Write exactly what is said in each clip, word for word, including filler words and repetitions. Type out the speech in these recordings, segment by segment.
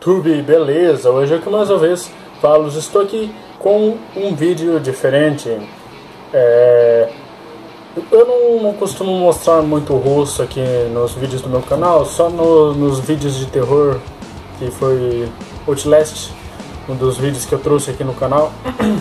YouTube, beleza? Hoje aqui mais uma vez falo, estou aqui com um vídeo diferente. É... Eu não, não costumo mostrar muito o rosto aqui nos vídeos do meu canal, só no, nos vídeos de terror, que foi Outlast, um dos vídeos que eu trouxe aqui no canal.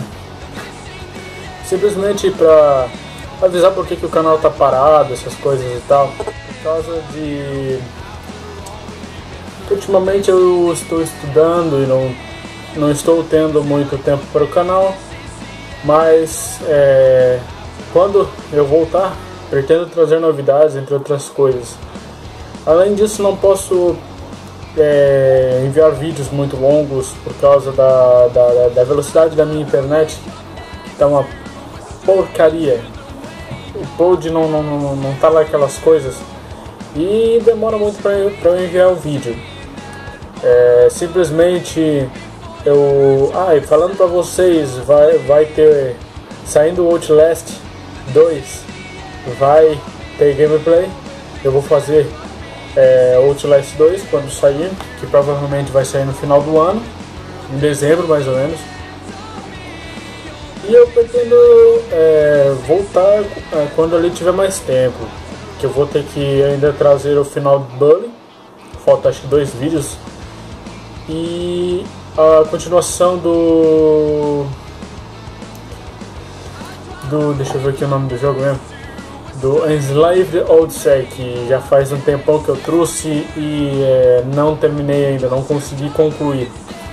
Simplesmente pra avisar porque que o canal tá parado, essas coisas e tal, por causa de... Ultimamente eu estou estudando e não, não estou tendo muito tempo para o canal, mas é, quando eu voltar, pretendo trazer novidades, entre outras coisas. Além disso, não posso é, enviar vídeos muito longos por causa da, da, da velocidade da minha internet, que está uma porcaria. O pod não, não, não, não tá lá aquelas coisas e demora muito para eu, eu enviar o vídeo. É, simplesmente eu... Ah, e falando pra vocês, vai, vai ter... Saindo o Outlast dois, vai ter gameplay. Eu vou fazer é, Outlast dois quando sair, que provavelmente vai sair no final do ano, em dezembro mais ou menos. E eu pretendo é, voltar é, quando ali tiver mais tempo, que eu vou ter que ainda trazer o final do Bully. Falta acho que dois vídeos. E a continuação do... do... deixa eu ver aqui o nome do jogo mesmo. Do Enslaved Odyssey, que já faz um tempão que eu trouxe e é, não terminei ainda, não consegui concluir.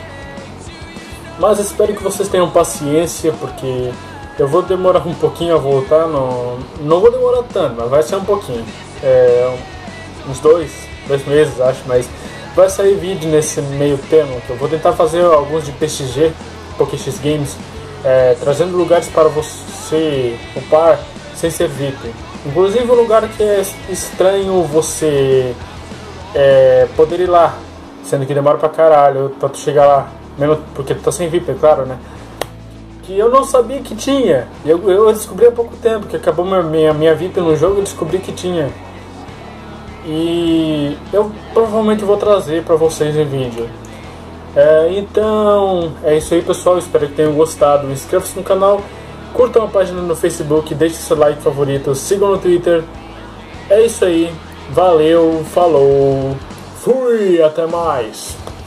Mas espero que vocês tenham paciência, porque eu vou demorar um pouquinho a voltar. Não, não vou demorar tanto, mas vai ser um pouquinho. É, uns dois, dois meses acho, mas... Vai sair vídeo nesse meio termo, que eu vou tentar fazer alguns de P X G, PokéX Games, é, trazendo lugares para você upar sem ser V I P. Inclusive um lugar que é estranho você é, poder ir lá, sendo que demora pra caralho pra tu chegar lá, mesmo porque tu tá sem V I P, é claro, né? Que eu não sabia que tinha, eu, eu descobri há pouco tempo, que acabou minha, minha V I P no jogo, eu descobri que tinha. E eu provavelmente vou trazer para vocês em vídeo. É, então é isso aí, pessoal, espero que tenham gostado. Inscreva-se no canal, curtam a página no Facebook, deixe seu like favorito, sigam no Twitter. É isso aí, valeu, falou, fui, até mais.